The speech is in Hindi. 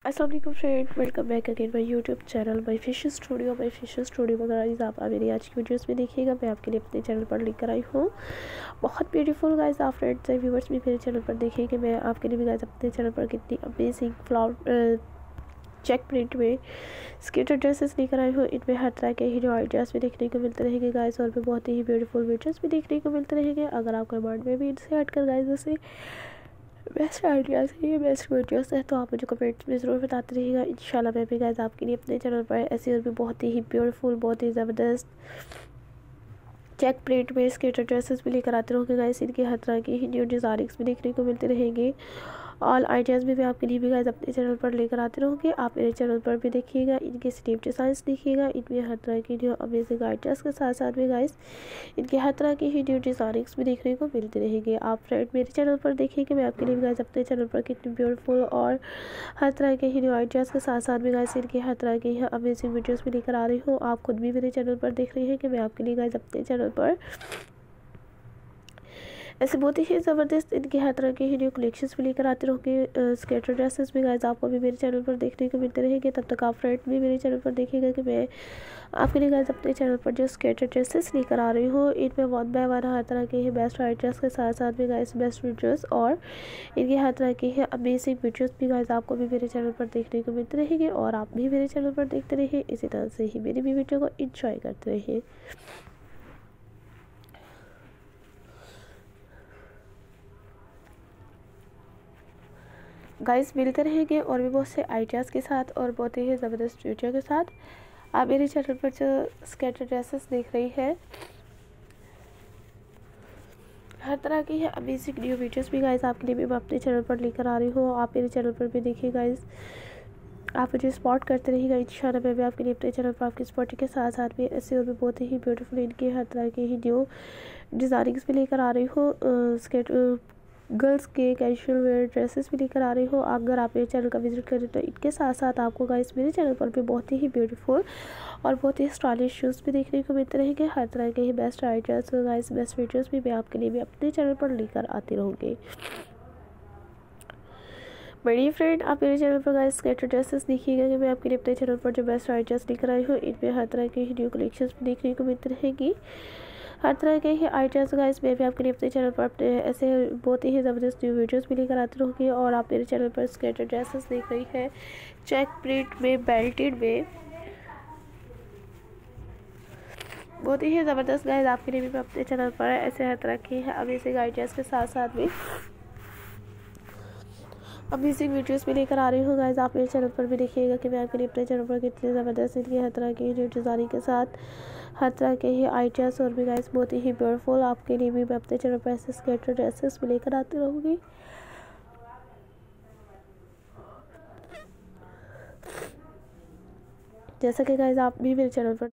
अस्सलाम वालेकुम friend, welcome back again my YouTube channel my fish studio में। गाइस आप मेरी आज की वीडियोस में देखिएगा, मैं आपके लिए अपने चैनल पर लेकर आई हूँ बहुत ब्यूटीफुल गाइस। आप फ्रेंड्स एंड व्यूवर्स भी मेरे चैनल पर देखिए कि मैं आपके लिए भी गाइस अपने चैनल पर कितनी अमेजिंग फ्लावर चेक प्रिंट में स्केटर ड्रेसेस लेकर आई हूँ। इनमें हर तरह के ही जो आइडियाज़ भी देखने को मिलते रहेंगे गाइस, और भी बहुत ही ब्यूटीफुल वीडियोस भी देखने को मिलते रहेंगे। अगर आपका माइंड में भी इनसे हटकर गाइस जैसे बेस्ट आइडियाज़ है, ये बेस्ट वीडियोस है, तो आप मुझे कमेंट्स में ज़रूर बताते रहिएगा। इंशाल्लाह मैं भी गाइस आपके लिए अपने चैनल पर ऐसी और भी बहुत ही ब्यूटीफुल, बहुत ही ज़बरदस्त चेक प्रिंट में स्केटर ड्रेसेस भी लेकर आते रहूँगी गाइस। इनके हर तरह की ही न्यू डिज़ाइनिंग्स भी देखने को मिलते रहेंगे। ऑल आइडियाज़ भी मैं आपके लिए भी गाइस अपने चैनल पर लेकर आते रहूँगी। आप मेरे चैनल पर भी देखिएगा, इनके स्टेप डिज़ाइंस देखिएगा। इनमें हर तरह की न्यू अमेजिंग आइडियाज़ के साथ साथ में गाइस इनके हर तरह की ही न्यू डिज़ाइनिंग्स भी देखने को मिलते रहेंगे। आप फ्रेंड मेरे चैनल पर देखिए कि मैं आपके लिए भी गाइस अपने चैनल पर कितनी ब्यूटीफुल और हर तरह के ही न्यू आइडियाज़ के साथ साथ में गाइस इनके हर तरह की अमेजिंग वीडियोज़ भी लेकर आ रही हूँ। आप खुद भी मेरे चैनल पर देख रही हैं कि मैं आपके लिए गाइस अपने चैनल पर ऐसे बहुत ही ज़बरदस्त इनके हर तरह के ही न्यू कलेक्शंस भी लेकर आते रहूँगी। स्केटर ड्रेसेस भी गाइस आपको भी मेरे चैनल पर देखने को मिलते रहेंगे। तब तक आप फ्रेंड भी मेरे चैनल पर देखिएगा कि मैं आपके लिए गाइस अपने चैनल पर जो स्केटर ड्रेसेस लेकर आ रही हूँ, इनमें वन बाय वन हर तरह के ही बेस्ट आइडियाज़ के साथ साथ में गाइस बेस्ट वीडियोज़ और इनके हर तरह की अमेजिंग वीडियोज़ भी गाइस आपको भी मेरे चैनल पर देखने को मिलते रहेंगे। और आप भी मेरे चैनल पर देखते रहिए, इसी तरह से ही मेरी भी वीडियो को इंजॉय करते रहिए। गाइस मिलते रहेंगे और भी बहुत से आइडियाज़ के साथ और बहुत ही ज़बरदस्त वीडियो के साथ। आप मेरे चैनल पर जो स्केटर ड्रेसेस देख रही है, हर तरह की है अमेजिंग न्यू वीडियोस भी गाइस आपके लिए भी मैं अपने चैनल पर लेकर आ रही हूँ। आप मेरे चैनल पर भी देखिए गाइस, आप मुझे सपोर्ट करते रहिएगा। इंशाल्लाह मैं भी आपके लिए अपने चैनल पर आपकी सपोर्टिंग के साथ साथ में ऐसे और भी बहुत ही ब्यूटीफुल इनके हर तरह के ही न्यू डिज़ाइनिंग्स भी लेकर आ रही हूँ। स्केट गर्ल्स के कैजुअल वेयर ड्रेसेस भी लेकर आ रही हो। अगर आप मेरे चैनल का विजिट करें तो इनके साथ साथ आपको गाइस मेरे चैनल पर भी बहुत ही ब्यूटीफुल और बहुत ही स्टाइलिश शूज़ भी देखने को मिलते रहेंगे। हर तरह के ही best ideas guys best videos भी मैं आपके लिए भी अपने चैनल पर लेकर आती रहूँगी। मेरी फ्रेंड आप मेरे चैनल पर गाइस स्केटर ड्रेसेस देखिएगा कि मैं आपके लिए अपने चैनल पर जो बेस्ट आइडियाज़ लेकर आई हूँ, इनमें हर तरह की न्यू कलेक्शंस भी देखने को मिलती रहेंगी। हर तरह के ही आइडियाज़ गाइस मैं भी आपके लिए अपने चैनल पर अपने ऐसे बहुत ही ज़बरदस्त न्यू वीडियोस भी लेकर आती रहूँगी। और आप मेरे चैनल पर स्केटर ड्रेसेस देख रही है चेक प्रिंट में बेल्टेड में बहुत ही ज़बरदस्त गाइस आपके लिए भी मैं अपने चैनल पर ऐसे हर तरह की है अमेजिंग आइडियाज़ के साथ साथ में अमेजिंग वीडियोस भी लेकर आ रही हूँ गाइस। आप मेरे चैनल पर भी देखिएगा कि मैं आपके लिए अपने चैनल पर कितनी ज़बरदस्त इनकी हर तरह की न्यू डिज़ाइनिंग के साथ हर तरह के ही आइडियाज़ और भी गाइस बहुत ही ब्यूटीफुल आपके लिए भी मैं अपने चैनल पर ऐसे स्केटर ड्रेसेस भी लेकर आती रहूँगी। जैसा कि गाइस आप भी मेरे चैनल पर